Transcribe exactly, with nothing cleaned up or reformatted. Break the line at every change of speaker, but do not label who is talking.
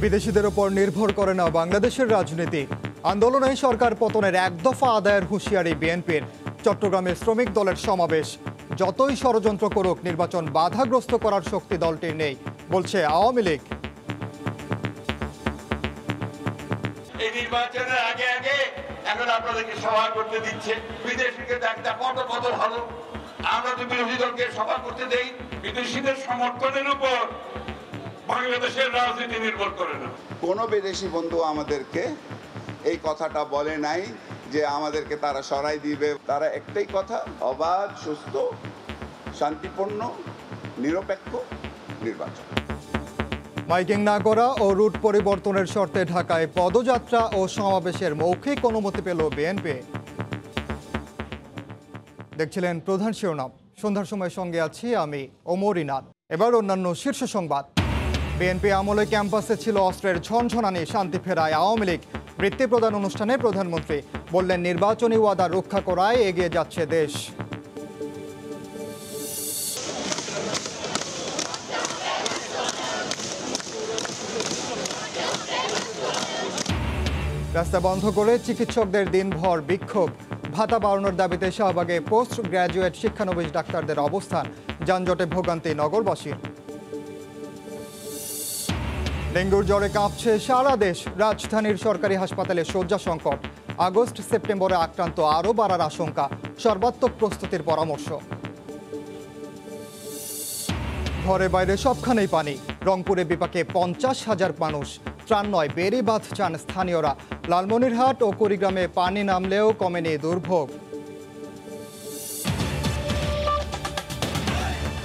বিদেশিদের উপর নির্ভর করে না বাংলাদেশের রাজনীতি। আন্দোলনে সরকার পতনের এক দফা আদায়ের হুঁশিয়ারি বিএনপির। চট্টগ্রামে শ্রমিক দলের সমাবেশ। যতই ষড়যন্ত্র করুক নির্বাচন বাধাগ্রস্ত করার শক্তি দলটির নেই বলছে আওয়ামী লীগ।
এই নির্বাচনের আগে আগে এখন আপনাদেরকে সভা করতে দিচ্ছে, বিদেশিকে একটা কত কত ভালো। আমরা তো বিরোধী দলকে সভা করতে দেই, বিদেশিদের সমর্থনের উপর বাংলাদেশের রাজনীতি নির্ভর করে না।
কোনো বিদেশি বন্ধু আমাদেরকে এই কথাটা বলে নাই যে আমাদেরকে তারা সরাই দিবে। তারা একটাই কথা, অবাধ, সুস্থ, শান্তিপূর্ণ, নিরপেক্ষ নির্বাচন।
মাইকিং না করা ও রুট পরিবর্তনের শর্তে ঢাকায় পদযাত্রা ও সমাবেশের মৌখিক অনুমতি পেল বিএনপি। দেখছিলেন প্রধান শিরোনাম। সন্ধ্যার সময় সঙ্গে আছি আমি ওমর ইনাদ। এবার অন্যান্য শীর্ষ সংবাদ। বিএনপি আমলে ক্যাম্পাসে ছিল অস্ত্রের ঝনঝনানি, শান্তি ফেরায় আওয়ামী লীগ। বৃত্তি প্রদান অনুষ্ঠানে প্রধানমন্ত্রী বললেন, নির্বাচনী ওয়াদা রক্ষা করায় এগিয়ে যাচ্ছে দেশ। রাস্তা বন্ধ করে চিকিৎসকদের দিনভর বিক্ষোভ। ভাতা বাড়ানোর দাবিতে শাহবাগে পোস্ট গ্র্যাজুয়েট শিক্ষানবিশ ডাক্তারদের অবস্থান। যানজটে ভোগান্তি নগরবাসীর। ডেঙ্গুর জ্বরে কাঁপছে সারা দেশ। রাজধানীর সরকারি হাসপাতালে শয্যা সংকট। আগস্ট সেপ্টেম্বরে আক্রান্ত আরও বাড়ার আশঙ্কা। সর্বাত্মক প্রস্তুতির পরামর্শ। ঘরে বাইরে সবখানেই পানি। রংপুরে বিপাকে পঞ্চাশ হাজার মানুষ। ত্রাণ নয়, বেড়ি বাঁধ চান স্থানীয়রা। লালমনিরহাট ও কুড়িগ্রামে পানি নামলেও কমেনি দুর্ভোগ।